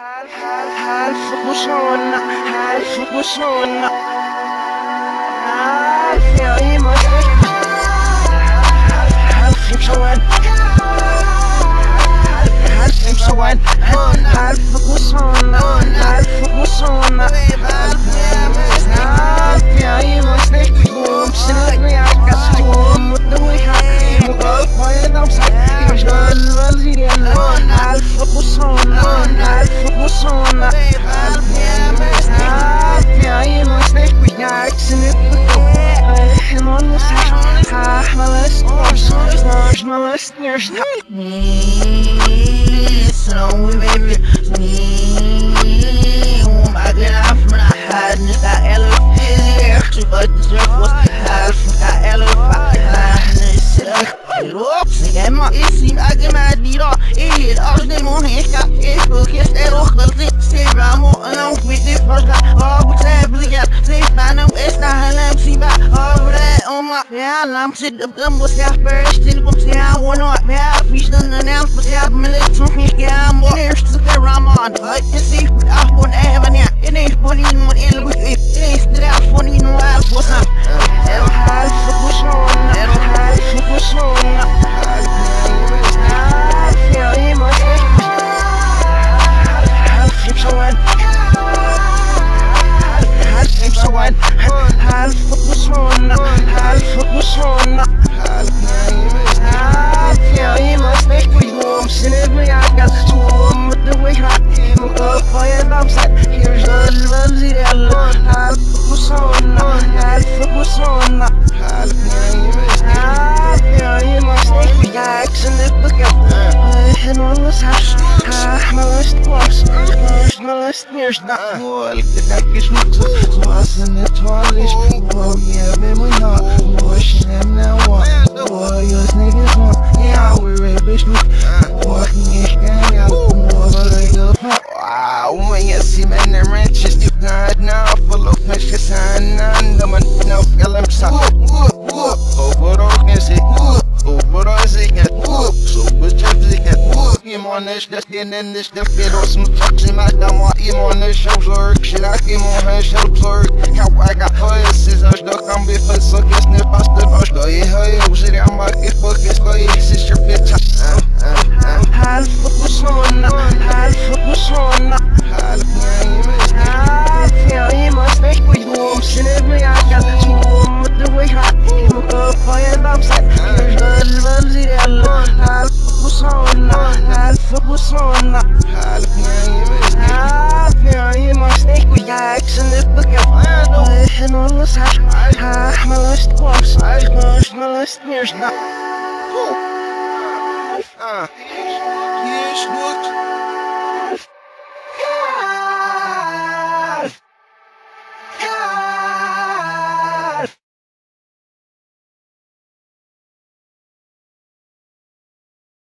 I'm sitting up, what's that first? Still, what's that one up? Yeah, fish done announced, what's that? Millet, something, yeah, I'm on there, still there, I'm on. I can see, I want to have an air. It ain't funny, no one else with it. It ain't still out funny, no one else was up. It'll hide, focus on, it'll hide, focus on. Yeah, he must be. Fix on. Fix on. Focus on. Focus on. Yeah, he must make me warm. Send me, I got to warm with the way hot. I'm up for your outside. Here's the lovely alone. Focus on. Focus on. Yeah, he must make me accent it again. And all this house. My last box. My last year's not more. Like the night is weak. Was in the toilet. Oh, yeah, man, we know. Washing them now. Boy, your niggas want. Yeah, we're a bitch. Walking in gang out. Wow, when you see me in the ranches, you got now. Full of fishes and under my no film. Over those is it. Over those is it. So, what's just it? I'm on this, just getting in this, just get on some trucks in my dumb. I'm on this show, lurk. Shit, I came on her show, lurk. How I got her, scissors, duck, I'm be for so get sniff, I stood on go, yeah, her, shit, I'm like, it's buckets, go, yeah, it's your bitch. I'll focus on, I'll focus on. Yeah, he must make me warm. Send me, I got to warm with the way hot. I'm up for your outside. Here's the lovely alone. I'll focus on. I'll focus on. Yeah, he must make me accent it again. And all this hot. My last box. My last year's not.